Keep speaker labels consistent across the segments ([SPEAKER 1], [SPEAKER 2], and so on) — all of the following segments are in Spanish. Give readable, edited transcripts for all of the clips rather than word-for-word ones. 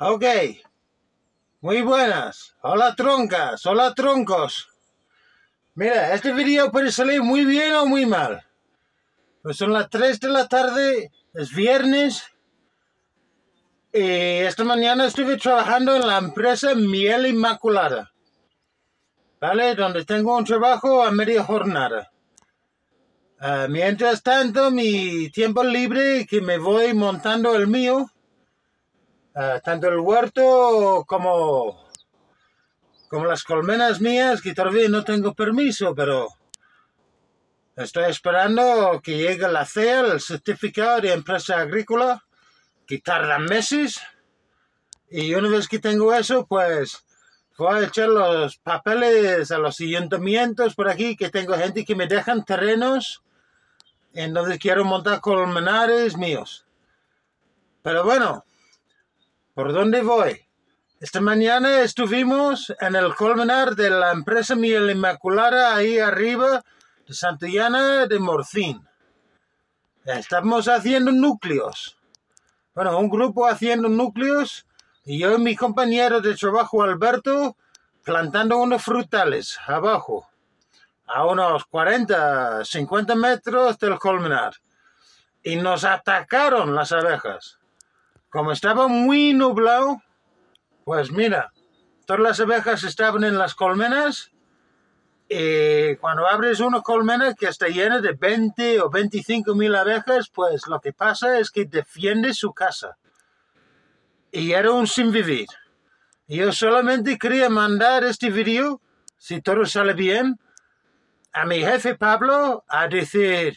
[SPEAKER 1] Ok, muy buenas. Hola troncas, hola troncos. Mira, este vídeo puede salir muy bien o muy mal. Pues son las 3 de la tarde, es viernes. Y esta mañana estuve trabajando en la empresa Miel Inmaculada, ¿vale? Donde tengo un trabajo a media jornada. Mientras tanto, mi tiempo libre, que me voy montando el mío, tanto el huerto como las colmenas mías, que todavía no tengo permiso, pero estoy esperando que llegue la CEA, el certificado de empresa agrícola, que tarda meses. Y una vez que tengo eso, pues voy a echar los papeles a los ayuntamientos por aquí, que tengo gente que me dejan terrenos, entonces quiero montar colmenares míos. Pero bueno, ¿por dónde voy? Esta mañana estuvimos en el colmenar de la empresa Miel Inmaculada, ahí arriba de Santillana de Morcín. Estamos haciendo núcleos. Bueno, un grupo haciendo núcleos y yo y mi compañero de trabajo Alberto plantando unos frutales abajo, a unos 40, 50 metros del colmenar. Y nos atacaron las abejas. Como estaba muy nublado, pues mira, todas las abejas estaban en las colmenas. Y cuando abres una colmena que está llena de 20 o 25 mil abejas, pues lo que pasa es que defiende su casa. Y era un sin vivir. Y yo solamente quería mandar este video, si todo sale bien, a mi jefe Pablo a decir: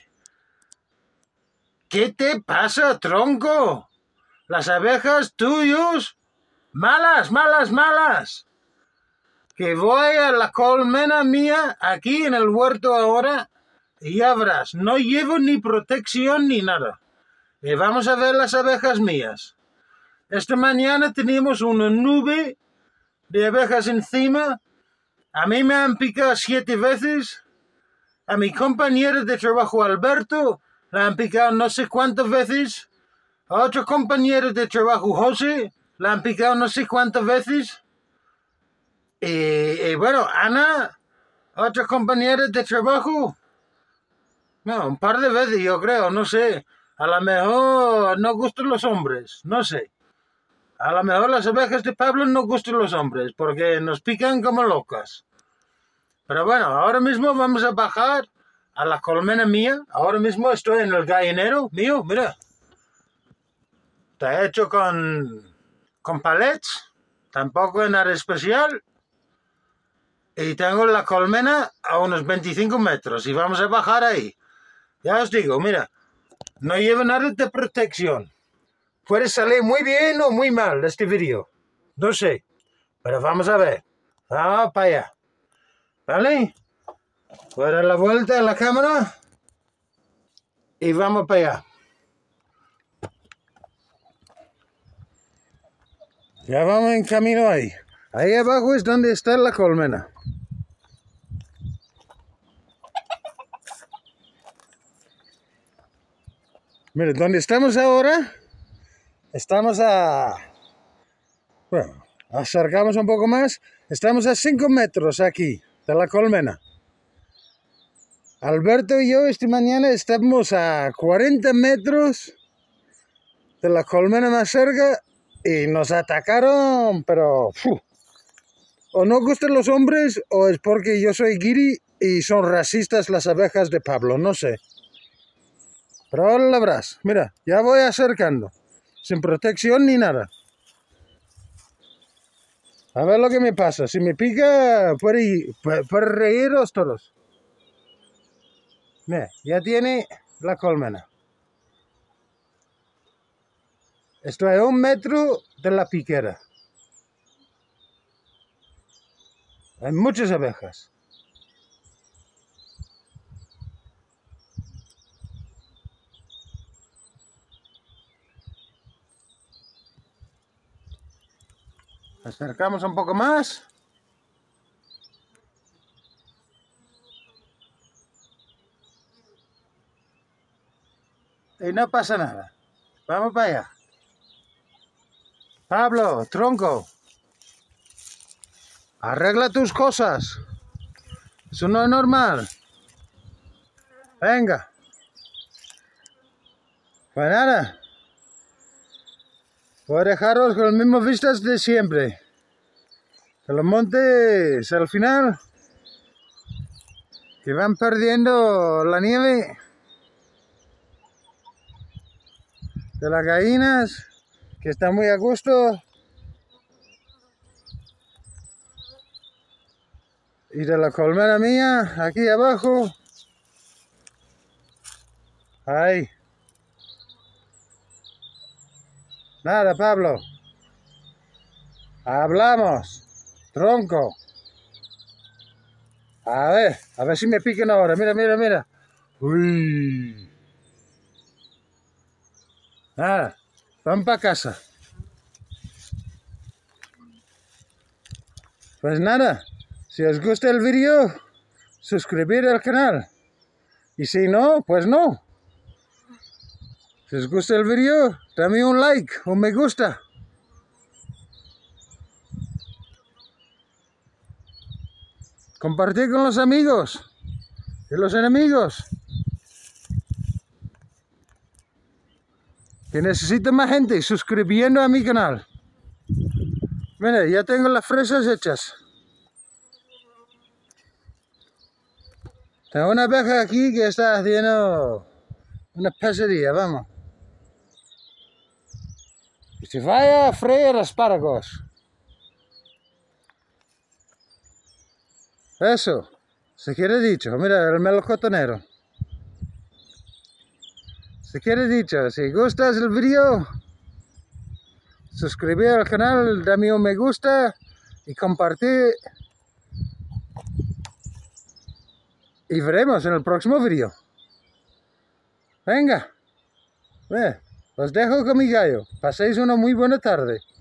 [SPEAKER 1] ¿qué te pasa, tronco? Las abejas tuyos, malas, malas, malas. Que voy a la colmena mía aquí en el huerto ahora y ya verás, no llevo ni protección ni nada. Y vamos a ver las abejas mías. Esta mañana teníamos una nube de abejas encima. A mí me han picado 7 veces. A mi compañero de trabajo Alberto le han picado no sé cuántas veces. A otro compañero de trabajo José le han picado no sé cuántas veces. Y bueno, Ana, otra compañera de trabajo, no, un par de veces yo creo, no sé. A lo mejor no gustan los hombres, no sé. A lo mejor las abejas de Pablo no gustan los hombres, porque nos pican como locas. Pero bueno, ahora mismo vamos a bajar a la colmena mía. Ahora mismo estoy en el gallinero mío, mira. Está hecho con palets, tampoco es nada especial. Y tengo la colmena a unos 25 metros y vamos a bajar ahí. Ya os digo, mira, no llevo nada de protección. Puede salir muy bien o muy mal este vídeo. No sé, pero vamos a ver. Vamos para allá. ¿Vale? Voy a dar la vuelta a la cámara y vamos para allá. Ya vamos en camino ahí. Ahí abajo es donde está la colmena. Mire, donde estamos ahora, estamos bueno, acercamos un poco más. Estamos a 5 metros aquí de la colmena. Alberto y yo esta mañana estamos a 40 metros de la colmena más cerca y nos atacaron, pero o no gustan los hombres o es porque yo soy guiri y son racistas las abejas de Pablo, no sé. Pero ahora la verás, mira, ya voy acercando, sin protección ni nada. A ver lo que me pasa, si me pica puede reíros todos. Mira, ya tiene la colmena. Estoy a 1 metro de la piquera. Hay muchas abejas. Acercamos un poco más. Y no pasa nada. Vamos para allá. Pablo, tronco. Arregla tus cosas. Eso no es normal. Venga. Pues nada. Voy a dejaros con las mismas vistas de siempre. Que los montes al final que van perdiendo la nieve de las gallinas, que están muy a gusto, y de la colmena mía aquí abajo. Ahí. Nada, Pablo. Hablamos. Tronco. A ver si me piquen ahora. Mira, mira, mira. Uy. Nada, van para casa. Pues nada, si os gusta el vídeo, suscribir al canal. Y si no, pues no. Si os gusta el vídeo, dame un like, un me gusta. Compartir con los amigos y los enemigos. Que necesito más gente suscribiendo a mi canal. Mira, ya tengo las fresas hechas. Tengo una abeja aquí que está haciendo una pesadilla, vamos. Y se vaya a freír espárragos. Eso, se quiere dicho. Mira, el melocotonero. Se quiere dicho, si gustas el vídeo, suscribir al canal, dame un me gusta y compartir. Y veremos en el próximo vídeo. Venga, os dejo con mi gallo. Paséis una muy buena tarde.